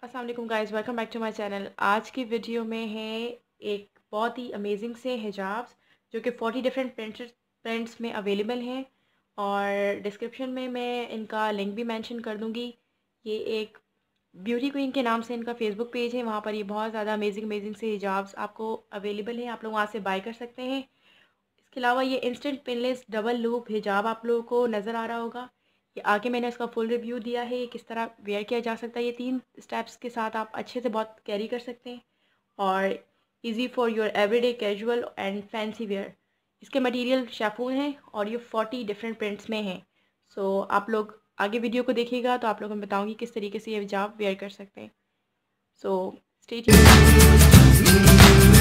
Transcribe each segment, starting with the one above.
अस्सलाम वालेकुम guys, welcome back to my channel. आज की वीडियो में है एक बहुत ही अमेजिंग से हिजाब्स जो कि 40 डिफरेंट प्रिंट्स में अवेलेबल हैं और डिस्क्रिप्शन में मैं इनका लिंक भी मेंशन कर दूंगी। ये एक ब्यूटी क्वीन के नाम से इनका फेसबुक पेज है, वहाँ पर ये बहुत ज़्यादा अमेजिंग से हिजाब्स आपको अवेलेबल हैं, आप लोग वहाँ से बाय कर सकते हैं। इसके अलावा ये इंस्टेंट पिनलेस डबल लूप हिजाब आप लोगों को नज़र आ रहा होगा। ये आगे मैंने इसका फुल रिव्यू दिया है, ये किस तरह वेयर किया जा सकता है। ये 3 स्टेप्स के साथ आप अच्छे से बहुत कैरी कर सकते हैं और easy for your everyday casual and fancy wear. इसके मटेरियल शेफून हैं और ये 40 डिफरेंट प्रिंट्स में हैं। सो आप लोग आगे वीडियो को देखिएगा तो आप लोगों को बताऊंगी किस तरीके से ये हिजाब वेयर कर सकते हैं। So stay tuned.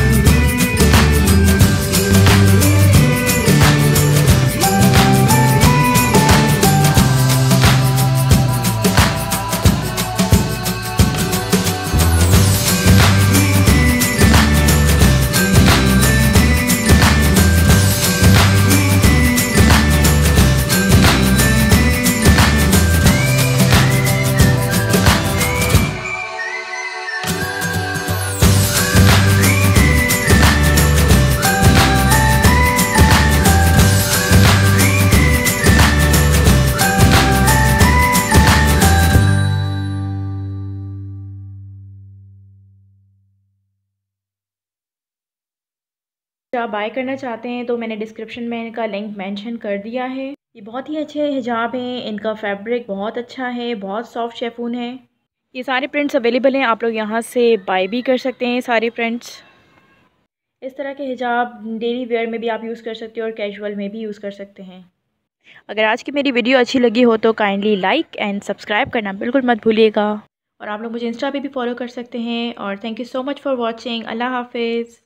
आप बाय करना चाहते हैं तो मैंने डिस्क्रिप्शन में इनका लिंक मेंशन कर दिया है। ये बहुत ही अच्छे हिजाब हैं, इनका फैब्रिक बहुत अच्छा है, बहुत सॉफ्ट शेफून है। ये सारे प्रिंट्स अवेलेबल हैं, आप लोग यहाँ से बाय भी कर सकते हैं सारे प्रिंट्स। इस तरह के हिजाब डेली वेयर में भी आप यूज़ कर सकते हो और कैजुअल में भी यूज़ कर सकते हैं। अगर आज की मेरी वीडियो अच्छी लगी हो तो काइंडली लाइक एंड सब्सक्राइब करना बिल्कुल मत भूलिएगा और आप लोग मुझे इंस्टा पे भी फॉलो कर सकते हैं। और thank you so much for watching. अल्लाह हाफिज़।